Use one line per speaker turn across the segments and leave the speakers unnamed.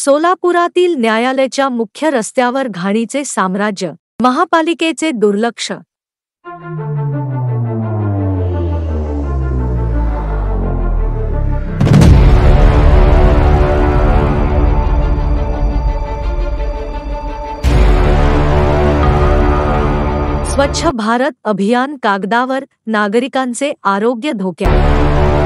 सोलापुरातील न्यायालयाच्या मुख्य रस्त्यावर घाणीचे साम्राज्य, महापालिकेचे दुर्लक्ष। स्वच्छ भारत अभियान कागदावर, नागरिकांचे आरोग्य धोक्यात।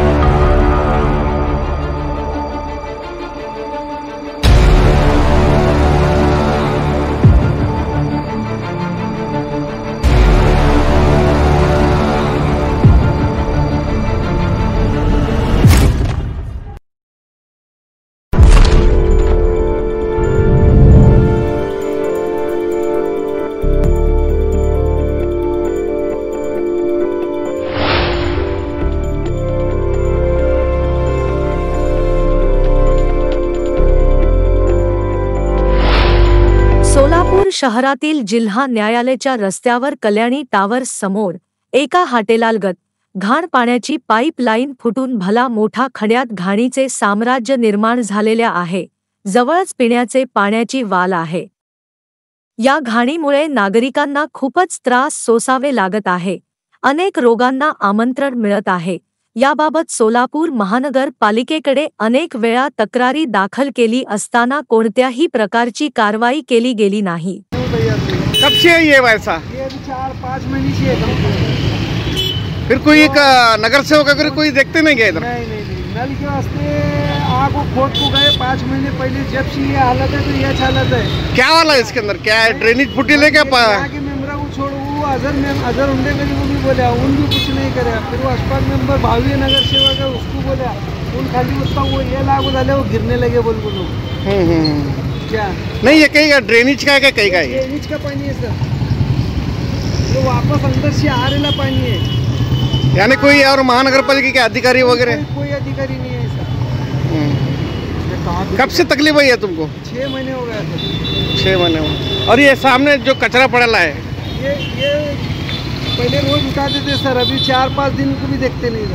सोलापूर शहरातील जिल्हा न्यायालयाच्या रस्त्यावर कल्याणी टावर समोर एका हॉटेलालगत घाण पाण्याची पाईपलाईन फुटून भला मोठा खड्यात घाणीचे साम्राज्य निर्माण झालेले आहे। जवळच पिण्याचे पाण्याची वाल आहे। या घाणीमुळे नागरिकांना खूपच त्रास सोसावे लागत आहे। अनेक रोगांना आमंत्रण मिळत आहे। याबाबत सोलापूर महानगरपालिकेकडे अनेक वेळा तक्रारी दाखल केली असताना कोणत्याही प्रकारची कारवाई केली गेली नाही।
कब से है ये वैसा?
ये 4-5 महीने से है।
फिर कोई नगर सेवक अगर कोई देखते नहीं गए इधर?
नहीं, नल के वास्ते आग को खोद को गए 5 महीने पहले। जब से ये हालत है तो ये हालत है।
क्या वाला है इसके अंदर? क्या है? ड्रेनेज फुटी ले क्या?
आगे मेम्बरा को छोड़ वो अजर उंडे करी वो भी बोला, उन भी कुछ नहीं करे। फिर वो अस्पताल मेंबर भावी नगर सेवक है उसको बोला, उन खाली उसका वो ये लागू डाले वो गिरने लगे बोल बोलो। क्या
नहीं ये कहीं का ड्रेनेज का है क्या? कहीं का है?
ड्रेनेज का पानी है सर, तो वापस अंदर से आ रहा पानी है।
यानी कोई और महानगरपालिका के अधिकारी वगैरह?
कोई अधिकारी नहीं है सर।
कब से तकलीफ है तुमको?
6 महीने हो गए सर।
6 महीने हो। और ये सामने जो कचरा पड़ा है
ये पहले रोज उठाते थे सर, अभी 4-5 दिन को भी देखते नहीं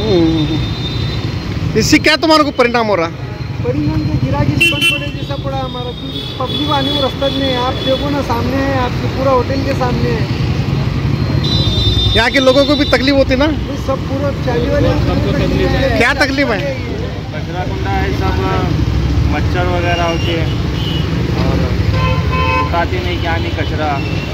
सर।
इससे क्या तुम्हारे को परिणाम हो रहा?
परिणाम के गिराकी बंद पड़े जैसा पड़ा हमारा, क्योंकि पब्लिक आने को रास्ता नहीं है। आप देखो ना सामने है, आपके पूरा होटल के सामने है।
यहाँ के लोगों को भी तकलीफ होती ना?
सब पूरा चाली वाले
क्या तकलीफ है?
कचरा कुंडा है, सब मच्छर वगैरह होते हैं और उठाते नहीं क्या नहीं कचरा।